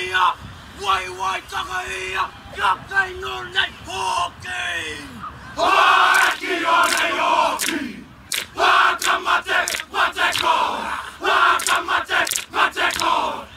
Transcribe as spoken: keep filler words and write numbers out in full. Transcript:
ia, wai wai taka ia, kia kai no nei hoki. Hoki o nei hoki, waka mate, mate ko, waka mate, mate ko.